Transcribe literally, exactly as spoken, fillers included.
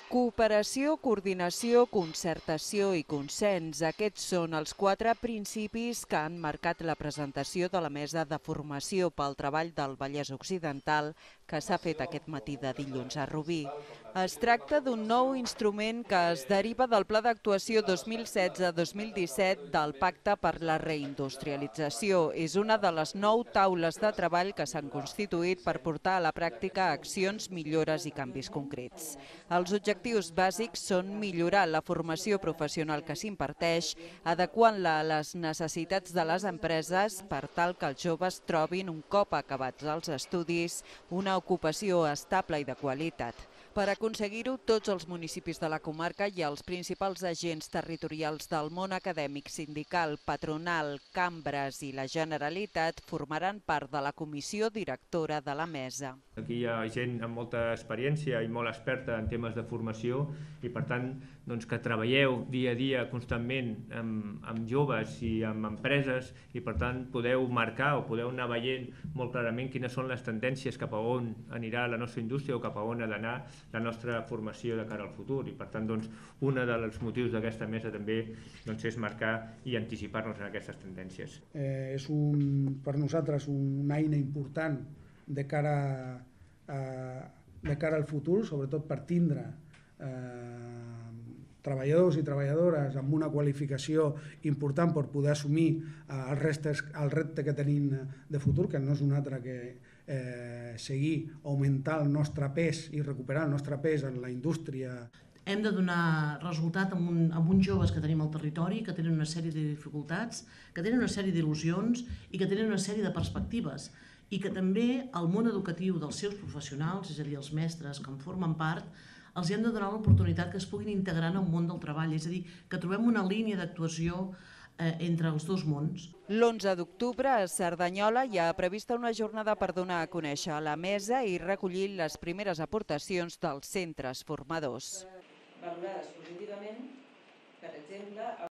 Cooperació, coordinació, concertació i consens. Aquests són els quatre principis que han marcat la presentació de la Mesa de Formació pel Treball del Vallès Occidental que s'ha fet aquest matí de dilluns a Rubí. Es tracta d'un nou instrument que es deriva del Pla d'Actuació dos mil setze dos mil disset del Pacte per la Reindustrialització. És una de les nou taules de treball que s'han constituït per portar a la pràctica accions, millores i canvis concrets. Els objectius bàsics són millorar la formació professional que s'imparteix, adequant-la a les necessitats de les empreses per tal que els joves trobin, un cop acabats els estudis, una ocupació estable i de qualitat. Per aconseguir-ho, tots els municipis de la comarca i els principals agents territorials del món acadèmic, sindical, patronal, cambres i la Generalitat formaran part de la comissió directora de la mesa. Aquí hi ha gent amb molta experiència i molt experta en temes de formació i, per tant, doncs, que treballeu dia a dia constantment amb, amb joves i amb empreses i, per tant, podeu marcar o podeu anar veient molt clarament quines són les tendències cap a on anirà la nostra indústria o cap a on ha d'anar la nostra formació de cara al futur. I, per tant, doncs, un dels motius d'aquesta mesa també doncs, és marcar i anticipar-nos en aquestes tendències. Eh, és un, per nosaltres una eina important de cara, a, de cara al futur, sobretot per tindre eh, treballadors i treballadores amb una qualificació important per poder assumir eh, el, restes, el repte que tenim de futur, que no és un altre que eh, seguir, augmentar el nostre pes i recuperar el nostre pes en la indústria. Hem de donar resultat amb, un, amb uns joves que tenim al territori, que tenen una sèrie de dificultats, que tenen una sèrie d'il·lusions i que tenen una sèrie de perspectives. I que també el món educatiu dels seus professionals, és a dir, els mestres que en formen part, els hem de donar l'oportunitat que es puguin integrar en el món del treball, és a dir, que trobem una línia d'actuació eh, entre els dos mons. L'onze d'octubre a Cerdanyola hi ha prevista una jornada per donar a conèixer a la mesa i recollir les primeres aportacions dels centres formadors. Valorades positivament, per exemple,